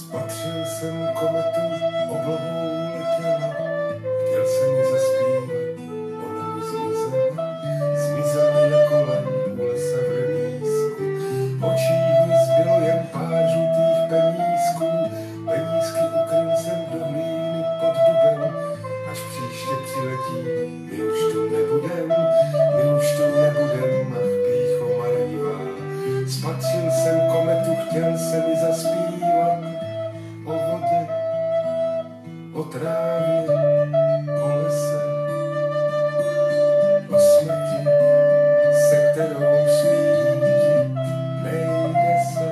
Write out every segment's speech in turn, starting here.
Spatřil jsem kometu, oblohou letěla, chtěl jsem ji zaspívat, ona mi zmizela. Zmizela jako len u lesa v remísku, v očích mi zbylo jen pár žlutých penízků. Penízky ukryl jsem do hlíny pod dubem, až příště přiletí, my už tu nebudem, ach pýcho marnivá. Spatřil jsem kometu, chtěl jsem ji zaspívat, o vodě, o trávě, o lese, o smrti, se kterou smířit nejde se,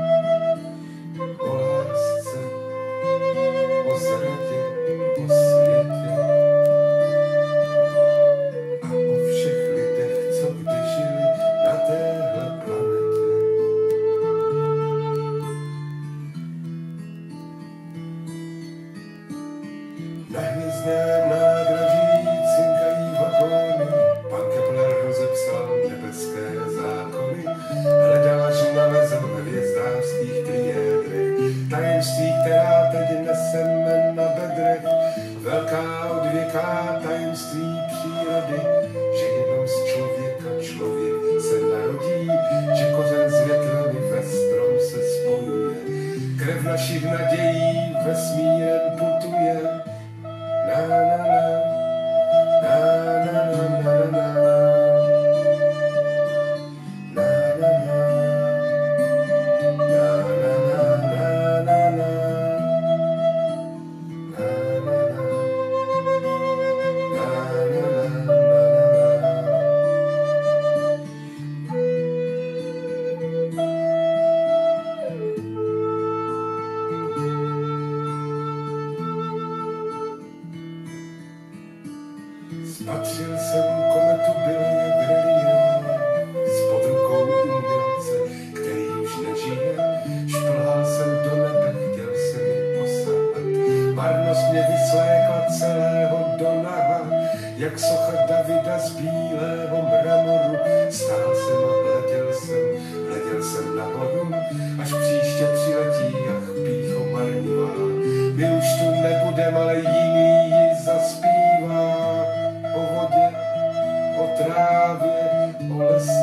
o lásce, o zradě, o světě a o všech lidech, co kdy žili na téhle planetě. Na hvězdném nádraží cinkají vagóny, pan Kepler rozepsal nebeské zákony. Hledáš nalezl ve hvězdářských triédrech tajemství, která teď neseme na bedrech. Velká odvěká tajemství přírody, že jenom z člověka člověk se narodí, že kořen s větvemi ve strom se spojuje, krev našich nadějí vesmírem putuje. Na na na, na na na na na, na na na, na na na na na, spatřil jsem kometu, byl jak relief, spod rukou umělce, který už nežije. Šplhal jsem do nebe, chtěl jsem ji posahat, marnost mě vyslékla celého do naha, jak socha Davida z bílého mramoru. Stál jsem a hleděl jsem nahoru, až příště přiletí, ach pýcho marnivá. My už tu nebudem, ale jiný ji zaspívá. O vodě, o trávě, o lese,